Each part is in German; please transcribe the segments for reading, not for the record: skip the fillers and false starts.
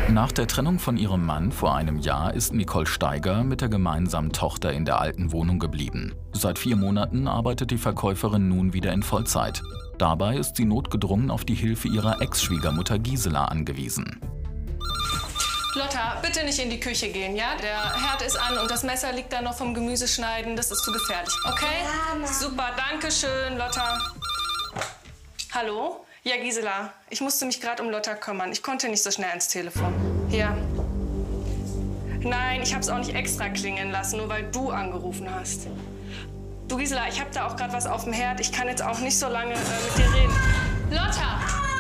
Nach der Trennung von ihrem Mann vor einem Jahr ist Nicole Steiger mit der gemeinsamen Tochter in der alten Wohnung geblieben. Seit 4 Monaten arbeitet die Verkäuferin nun wieder in Vollzeit. Dabei ist sie notgedrungen auf die Hilfe ihrer Ex-Schwiegermutter Gisela angewiesen. Lotta, bitte nicht in die Küche gehen, ja? Der Herd ist an und das Messer liegt da noch vom Gemüseschneiden. Das ist zu gefährlich, okay? Ja, Mama. Super, danke schön, Lotta. Hallo? Ja, Gisela, ich musste mich gerade um Lotta kümmern. Ich konnte nicht so schnell ans Telefon. Ja. Nein, ich habe es auch nicht extra klingeln lassen, nur weil du angerufen hast. Du, Gisela, ich habe da auch gerade was auf dem Herd. Ich kann jetzt auch nicht so lange mit dir reden. Lotta!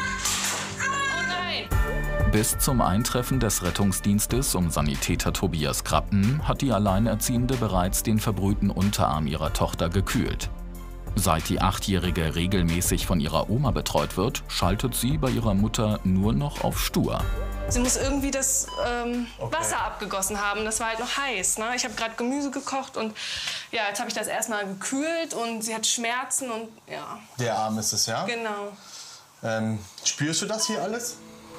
Oh nein! Bis zum Eintreffen des Rettungsdienstes um Sanitäter Tobias Krappen hat die Alleinerziehende bereits den verbrühten Unterarm ihrer Tochter gekühlt. Seit die 8-Jährige regelmäßig von ihrer Oma betreut wird, schaltet sie bei ihrer Mutter nur noch auf stur. Sie muss irgendwie das Wasser abgegossen haben. Das war halt noch heiß. Ne? Ich habe gerade Gemüse gekocht und ja, jetzt habe ich das erstmal gekühlt und sie hat Schmerzen und ja. Der Arm ist es, ja? Genau. Spürst du das hier alles?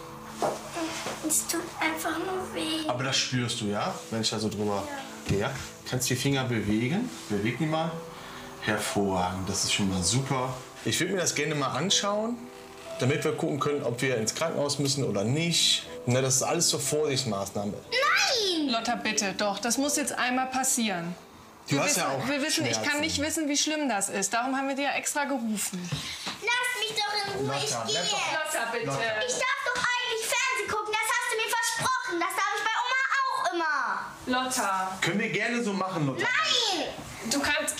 Es tut einfach nur weh. Aber das spürst du, ja? Wenn ich da so drüber gehe. Ja? Kannst die Finger bewegen? Beweg die mal. Hervorragend, das ist schon mal super. Ich würde mir das gerne mal anschauen, damit wir gucken können, ob wir ins Krankenhaus müssen oder nicht. Na, das ist alles zur Vorsichtsmaßnahme. Nein! Lotta, bitte, doch, das muss jetzt einmal passieren. Du hast ja auch Wir wissen, ich kann Schmerzen. nicht wissen, wie schlimm das ist. Darum haben wir dir ja extra gerufen. Lass mich doch in Ruhe, ich Lotta, gehe bleib doch- jetzt. Lotta, bitte. Ich darf doch eigentlich Fernsehen gucken, das hast du mir versprochen. Das darf ich bei Oma auch immer. Lotta, Können wir gerne so machen, Lotta. Nein! du kannst...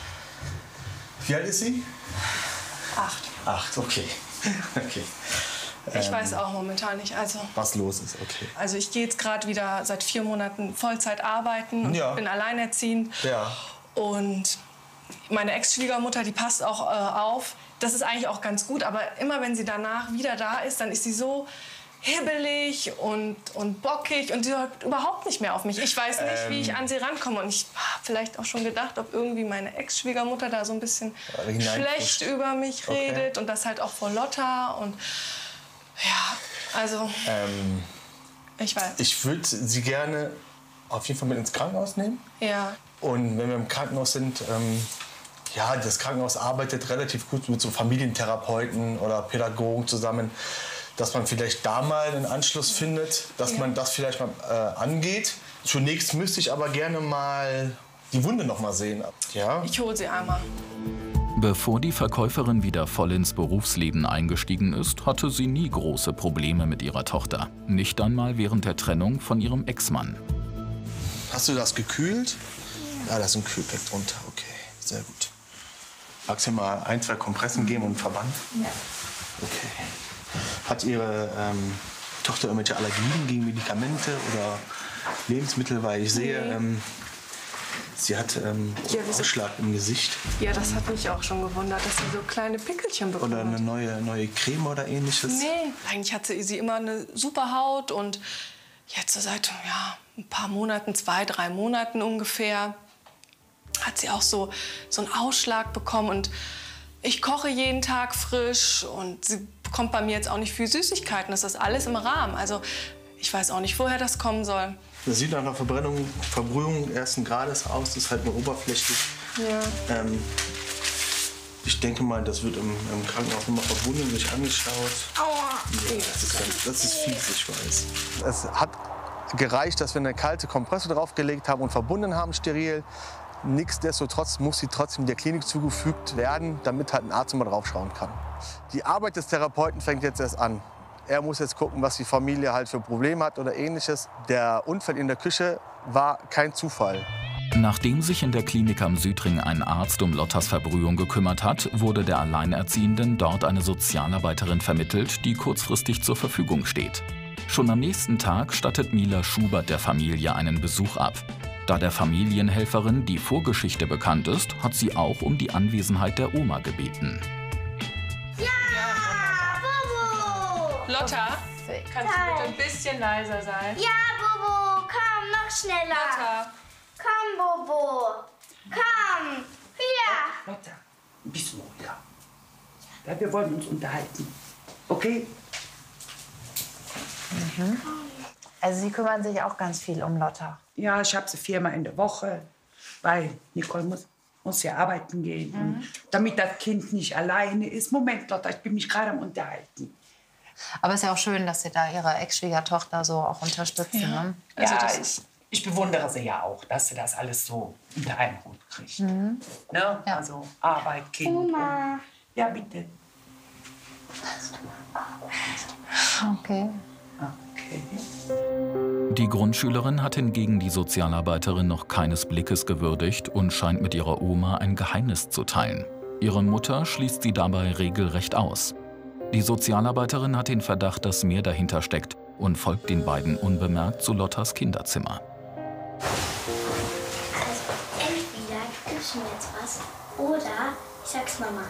Wie alt ist sie? 8. 8, okay. Okay. Ich weiß auch momentan nicht. Was los ist, okay. Also ich gehe jetzt gerade wieder seit 4 Monaten Vollzeit arbeiten und Ja. bin alleinerziehend. Ja. Und meine Ex-Schwiegermutter, die passt auch auf. Das ist eigentlich auch ganz gut, aber immer wenn sie danach wieder da ist, dann ist sie so hibbelig und bockig und sie hört überhaupt nicht mehr auf mich. Ich weiß nicht, wie ich an sie rankomme. Und ich habe vielleicht auch schon gedacht, ob irgendwie meine Ex-Schwiegermutter da so ein bisschen schlecht über mich redet und das halt auch vor Lotta. Und ja, also ich weiß. Ich würde sie gerne auf jeden Fall mit ins Krankenhaus nehmen. Ja. Und wenn wir im Krankenhaus sind, ja, das Krankenhaus arbeitet relativ gut mit so Familientherapeuten oder Pädagogen zusammen, dass man vielleicht da mal einen Anschluss findet, dass man das vielleicht mal angeht. Zunächst müsste ich aber gerne mal die Wunde noch mal sehen. Ja? Ich hole sie einmal. Bevor die Verkäuferin wieder voll ins Berufsleben eingestiegen ist, hatte sie nie große Probleme mit ihrer Tochter. Nicht einmal während der Trennung von ihrem Ex-Mann. Hast du das gekühlt? Ja, da ist ein Kühlpack drunter. Okay, sehr gut. Magst du mir mal 1, 2 Kompressen geben und einen Verband? Ja. Okay. Hat Ihre Tochter irgendwelche Allergien gegen Medikamente oder Lebensmittel? Weil ich sehe, sie hat Ausschlag im Gesicht. Ja, das hat mich auch schon gewundert, dass sie so kleine Pickelchen bekommt. Oder eine neue Creme oder ähnliches? Nee, eigentlich hatte sie immer eine super Haut und jetzt so seit ein paar Monaten, 2, 3 Monaten ungefähr, hat sie auch so einen Ausschlag bekommen und ich koche jeden Tag frisch und sie bekommt bei mir jetzt auch nicht viel Süßigkeiten. Das ist alles im Rahmen. Also ich weiß auch nicht, woher das kommen soll. Das sieht nach einer Verbrühung ersten Grades aus. Das ist halt nur oberflächlich. Ja. Ich denke mal, das wird im Krankenhaus nochmal verbunden, sich angeschaut. Aua. Ja, das ist fies, ich weiß. Es hat gereicht, dass wir eine kalte Kompresse draufgelegt haben und verbunden haben, steril. Nichtsdestotrotz muss sie trotzdem der Klinik zugefügt werden, damit halt ein Arzt mal draufschauen kann. Die Arbeit des Therapeuten fängt jetzt erst an. Er muss jetzt gucken, was die Familie halt für Probleme hat oder Ähnliches. Der Unfall in der Küche war kein Zufall. Nachdem sich in der Klinik am Südring ein Arzt um Lottas Verbrühung gekümmert hat, wurde der Alleinerziehenden dort eine Sozialarbeiterin vermittelt, die kurzfristig zur Verfügung steht. Schon am nächsten Tag stattet Mila Schubert der Familie einen Besuch ab. Da der Familienhelferin die Vorgeschichte bekannt ist, hat sie auch um die Anwesenheit der Oma gebeten. Bobo! Lotta, kannst du bitte ein bisschen leiser sein? Ja, Bobo, komm, noch schneller. Lotta. Komm, Bobo. Komm. Hier. Lotta, ein bisschen ruhiger. Ja, wir wollen uns unterhalten. Okay? Also Sie kümmern sich auch ganz viel um Lotta. Ja, ich habe sie 4-mal in der Woche, weil Nicole muss ja arbeiten gehen. Und damit das Kind nicht alleine ist. Moment, Lotta, ich bin mich gerade am Unterhalten. Aber es ist ja auch schön, dass Sie da Ihre Ex-Schwiegertochter so auch unterstützen. Ne? Also ja, das ich bewundere sie ja auch, dass sie das alles so unter einen Hut kriegt. Ne? Ja. Also Arbeit, Kind. Oma. Ja, bitte. Okay. Okay. Die Grundschülerin hat hingegen die Sozialarbeiterin noch keines Blickes gewürdigt und scheint mit ihrer Oma ein Geheimnis zu teilen. Ihre Mutter schließt sie dabei regelrecht aus. Die Sozialarbeiterin hat den Verdacht, dass mehr dahinter steckt und folgt den beiden unbemerkt zu Lottas Kinderzimmer. Also entweder du gibst mir jetzt was oder ich sag's Mama.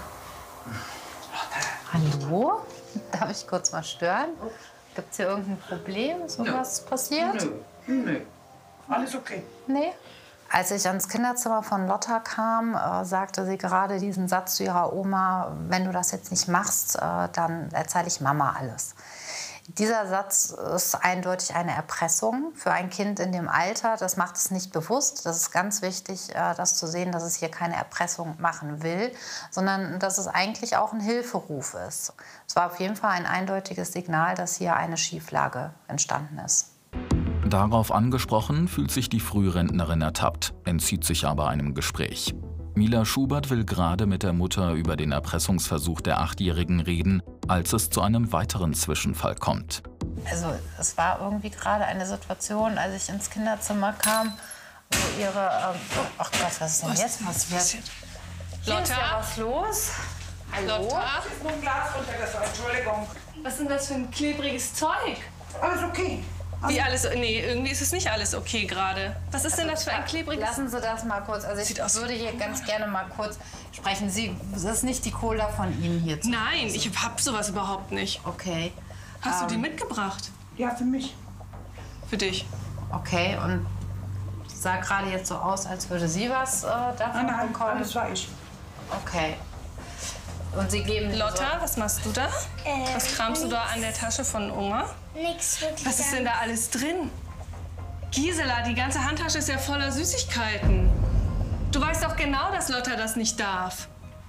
Hallo? Darf ich kurz mal stören? Gibt es hier irgendein Problem? Ist was passiert? Nö. Alles okay. Nee. Als ich ans Kinderzimmer von Lotta kam, sagte sie gerade diesen Satz zu ihrer Oma: Wenn du das jetzt nicht machst, dann erzähle ich Mama alles. Dieser Satz ist eindeutig eine Erpressung für ein Kind in dem Alter. Das macht es nicht bewusst. Das ist ganz wichtig, das zu sehen, dass es hier keine Erpressung machen will, sondern dass es eigentlich auch ein Hilferuf ist. Es war auf jeden Fall ein eindeutiges Signal, dass hier eine Schieflage entstanden ist. Darauf angesprochen fühlt sich die Frührentnerin ertappt, entzieht sich aber einem Gespräch. Mila Schubert will gerade mit der Mutter über den Erpressungsversuch der 8-Jährigen reden, als es zu einem weiteren Zwischenfall kommt. Also es war irgendwie gerade eine Situation, als ich ins Kinderzimmer kam, wo ihre... ach Gott, was ist denn jetzt passiert? Hier ist ja was los. Hallo? Lotta? Ist nur ein Glas runtergefallen, Entschuldigung. Was ist denn das für ein klebriges Zeug? Alles okay. Wie alles? Nee, irgendwie ist es nicht alles okay gerade. Was ist denn das für ein klebriges? Lassen Sie das mal kurz. Also ich würde hier ganz gerne mal kurz sprechen. Das ist nicht die Cola von Ihnen hier. Nein, ich hab sowas überhaupt nicht. Okay. Hast du die mitgebracht? Ja, für mich. Für dich? Okay, und sah gerade jetzt so aus, als würde sie was davon Nein, bekommen. alles war ich. Okay. Und Sie geben... Lotta, was machst du da? Was kramst du da an der Tasche von Oma? Nix wirklich. Was ist denn da alles drin? Gisela, die ganze Handtasche ist ja voller Süßigkeiten. Du weißt doch genau, dass Lotta das nicht darf.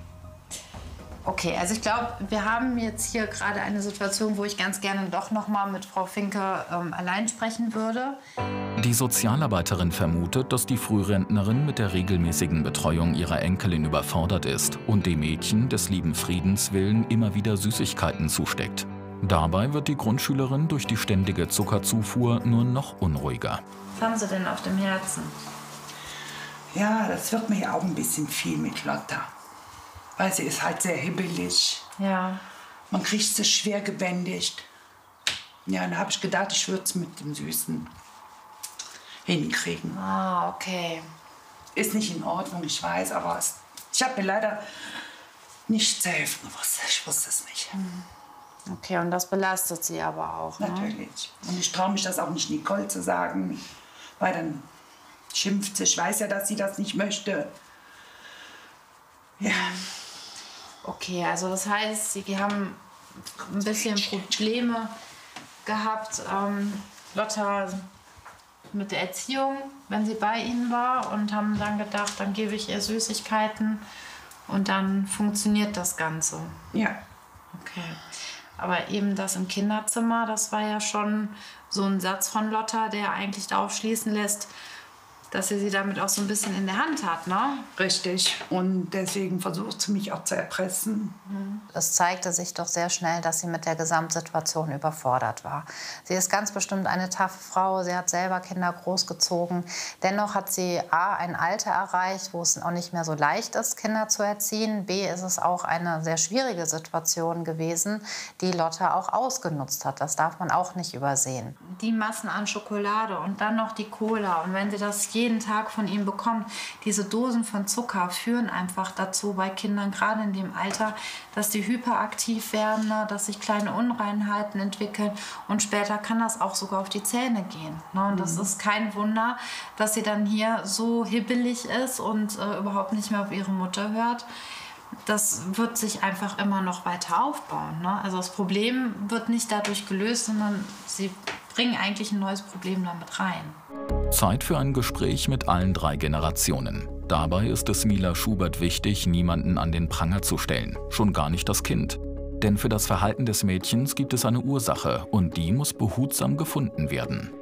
Okay, also ich glaube, wir haben jetzt hier gerade eine Situation, wo ich ganz gerne doch noch mal mit Frau Finke allein sprechen würde. Die Sozialarbeiterin vermutet, dass die Frührentnerin mit der regelmäßigen Betreuung ihrer Enkelin überfordert ist und dem Mädchen des lieben Friedens willen immer wieder Süßigkeiten zusteckt. Dabei wird die Grundschülerin durch die ständige Zuckerzufuhr nur noch unruhiger. Was haben Sie denn auf dem Herzen? Ja, das wird mir ja auch ein bisschen viel mit Lotta. Weil sie ist halt sehr hibbelig. Ja. Man kriegt sie schwer gebändigt. Ja, dann habe ich gedacht, ich würde es mit dem Süßen hinkriegen. Ah, okay. Ist nicht in Ordnung, ich weiß, aber ich habe mir leider nicht zu helfen gewusst. Ich wusste es nicht. Okay, und das belastet Sie aber auch, ne? Natürlich. Und ich traue mich das auch nicht Nicole zu sagen, weil dann schimpft sie. Ich weiß ja, dass sie das nicht möchte. Ja. Okay, also das heißt, Sie haben ein bisschen Probleme gehabt, Lotta mit der Erziehung, wenn sie bei Ihnen war, und haben dann gedacht, dann gebe ich ihr Süßigkeiten und dann funktioniert das Ganze. Ja. Okay. Aber eben das im Kinderzimmer, das war ja schon so ein Satz von Lotta, der eigentlich darauf schließen lässt, dass sie damit auch so ein bisschen in der Hand hat, ne? Richtig. Und deswegen versucht sie mich auch zu erpressen. Es zeigte sich doch sehr schnell, dass sie mit der Gesamtsituation überfordert war. Sie ist ganz bestimmt eine taffe Frau. Sie hat selber Kinder großgezogen. Dennoch hat sie A, ein Alter erreicht, wo es auch nicht mehr so leicht ist, Kinder zu erziehen. B, ist es auch eine sehr schwierige Situation gewesen, die Lotta auch ausgenutzt hat. Das darf man auch nicht übersehen. Die Massen an Schokolade und dann noch die Cola. Und wenn sie das jeden Tag von ihm bekommt, diese Dosen von Zucker führen einfach dazu bei Kindern, gerade in dem Alter, dass die hyperaktiv werden, ne, dass sich kleine Unreinheiten entwickeln und später kann das auch sogar auf die Zähne gehen. Ne? Und das ist kein Wunder, dass sie dann hier so hibbelig ist und überhaupt nicht mehr auf ihre Mutter hört. Das wird sich einfach immer noch weiter aufbauen. Ne? Also das Problem wird nicht dadurch gelöst, sondern sie bringen eigentlich ein neues Problem damit rein. Zeit für ein Gespräch mit allen 3 Generationen. Dabei ist es Mila Schubert wichtig, niemanden an den Pranger zu stellen, schon gar nicht das Kind. Denn für das Verhalten des Mädchens gibt es eine Ursache und die muss behutsam gefunden werden.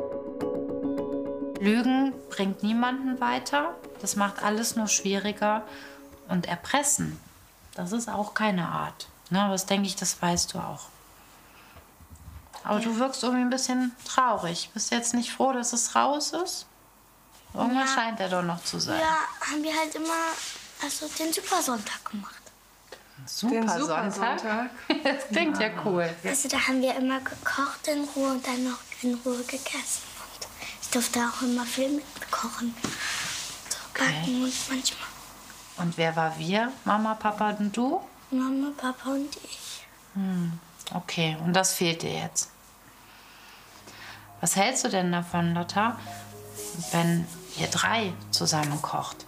Lügen bringt niemanden weiter, das macht alles nur schwieriger. Und Erpressen, das ist auch keine Art. Ne, das denke ich, das weißt du auch. Aber du wirkst irgendwie ein bisschen traurig. Bist du jetzt nicht froh, dass es raus ist? Irgendwas scheint er doch noch zu sein. Ja, haben wir halt immer den Supersonntag gemacht. Supersonntag? Das klingt ja cool. Also da haben wir immer gekocht in Ruhe und dann noch in Ruhe gegessen. Und ich durfte auch immer viel mitkochen. So backen und manchmal. Und wer war wir? Mama, Papa und du? Mama, Papa und ich. Okay, und das fehlt dir jetzt. Was hältst du denn davon, Lotta, wenn ihr 3 zusammen kocht?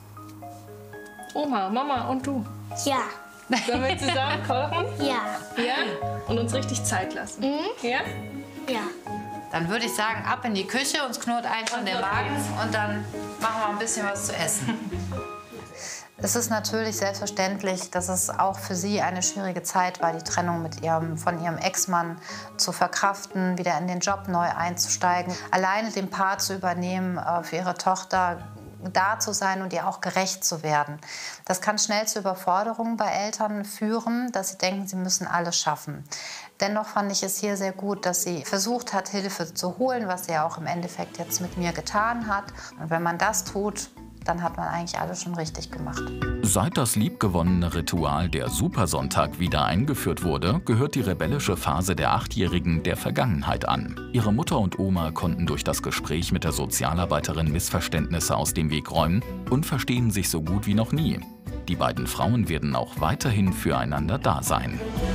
Oma, Mama und du. Ja. Sollen wir zusammen kochen? Ja. Ja? Und uns richtig Zeit lassen. Ja? Ja. Dann würde ich sagen, ab in die Küche, uns knurrt ein schon der Magen und dann machen wir ein bisschen was zu essen. Es ist natürlich selbstverständlich, dass es auch für sie eine schwierige Zeit war, die Trennung von ihrem Ex-Mann zu verkraften, wieder in den Job neu einzusteigen, alleine den Part zu übernehmen, für ihre Tochter da zu sein und ihr auch gerecht zu werden. Das kann schnell zu Überforderungen bei Eltern führen, dass sie denken, sie müssen alles schaffen. Dennoch fand ich es hier sehr gut, dass sie versucht hat, Hilfe zu holen, was sie ja auch im Endeffekt jetzt mit mir getan hat. Und wenn man das tut, dann hat man eigentlich alles schon richtig gemacht. Seit das liebgewonnene Ritual der Supersonntag wieder eingeführt wurde, gehört die rebellische Phase der 8-Jährigen der Vergangenheit an. Ihre Mutter und Oma konnten durch das Gespräch mit der Sozialarbeiterin Missverständnisse aus dem Weg räumen und verstehen sich so gut wie noch nie. Die beiden Frauen werden auch weiterhin füreinander da sein.